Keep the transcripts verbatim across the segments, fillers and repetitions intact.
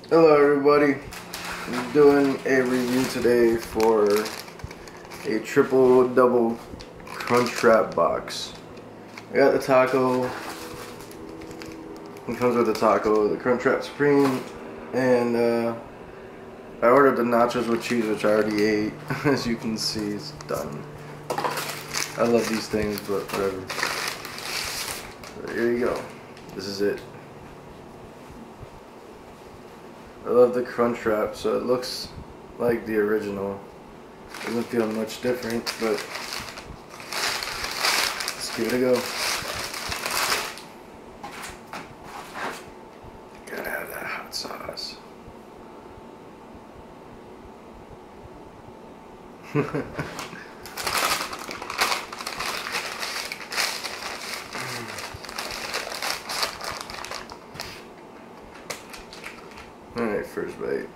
Hello everybody, I'm doing a review today for a triple double Crunchwrap box. I got the taco, it comes with the taco, the Crunchwrap Supreme, and uh, I ordered the nachos with cheese, which I already ate. As you can see, it's done. I love these things, but whatever. So here you go, this is it. I love the Crunchwrap, so it looks like the original. Doesn't feel much different, but let's give it a go. Gotta have that hot sauce. Alright, first bite.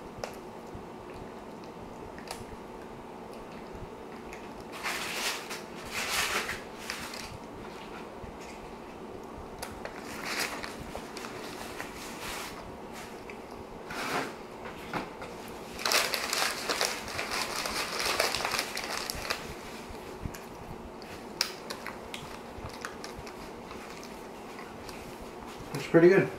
It's pretty good.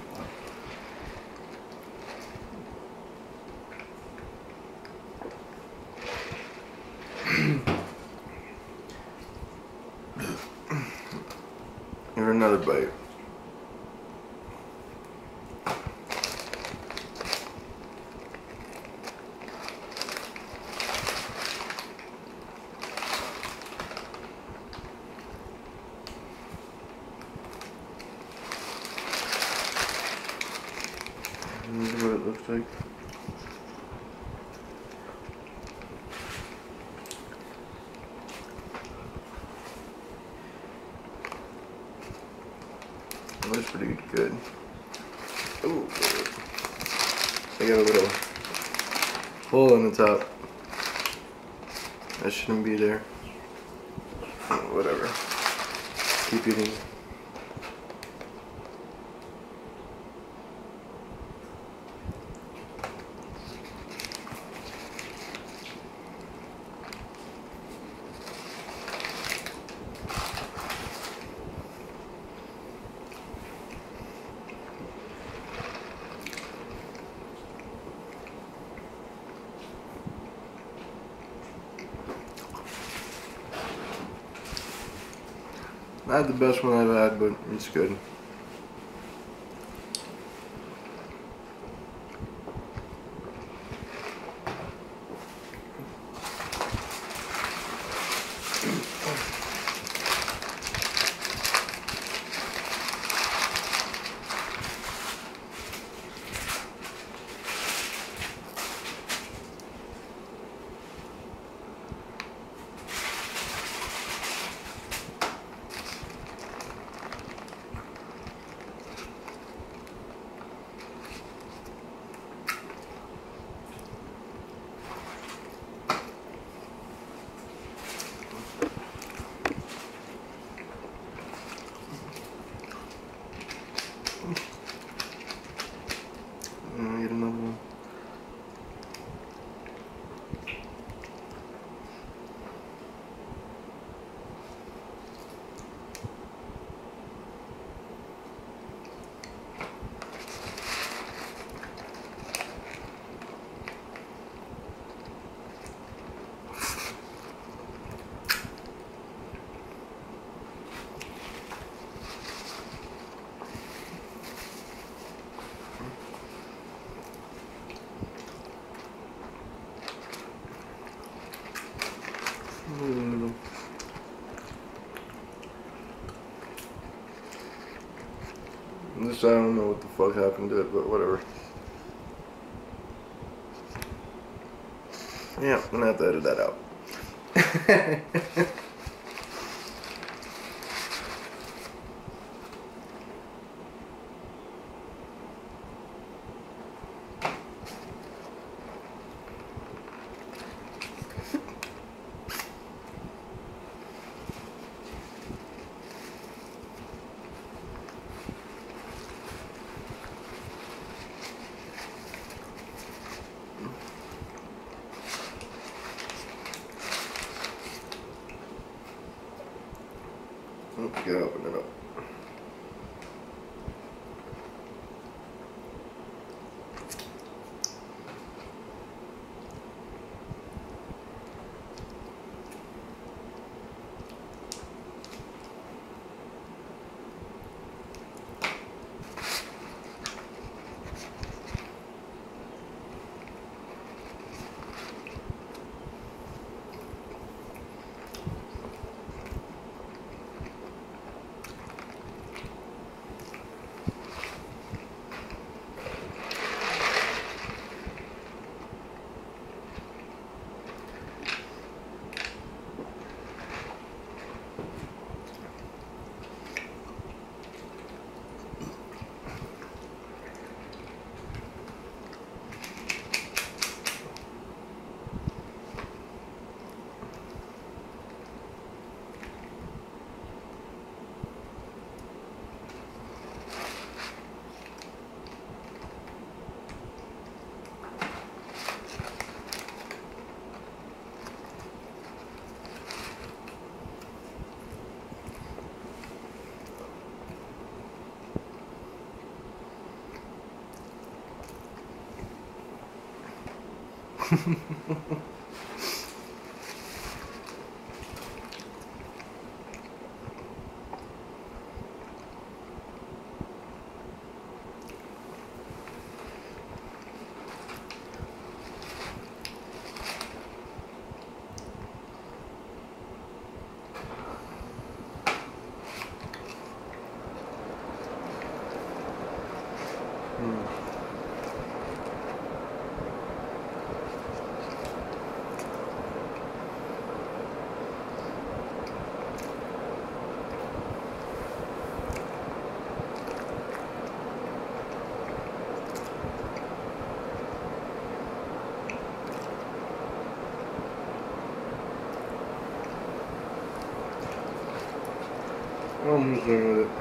Give it another bite. This is what it looks like. It looks pretty good. Ooh, I got a little hole in the top. That shouldn't be there. Oh, whatever. Keep eating. Not the best one I've had, but it's good. Get another one. Mm. This, I don't know what the fuck happened to it, but whatever. Yeah, I'm gonna have to edit that out. Oops, gotta open it up. I'm just doing with it.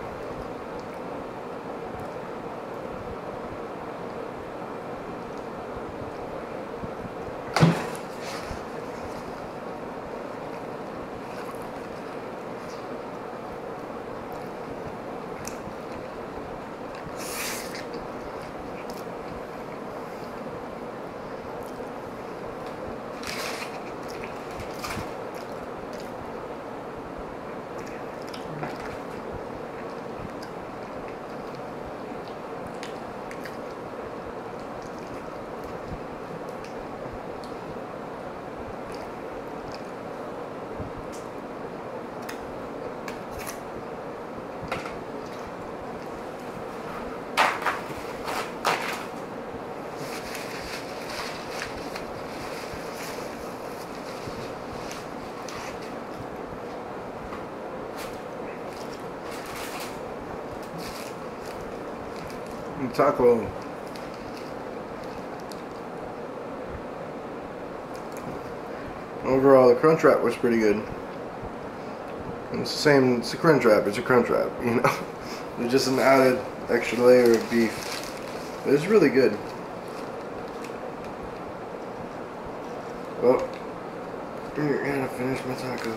Taco. Overall, the crunch wrap was pretty good. It's the same, it's a crunch wrap, it's a crunch wrap, you know. It's just an added extra layer of beef. But it's really good. Well, I gotta finish my taco.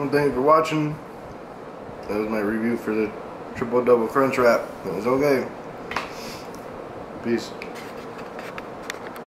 Well, thank you for watching. That was my review for the Triple Double Crunch Wrap. It was okay. Peace.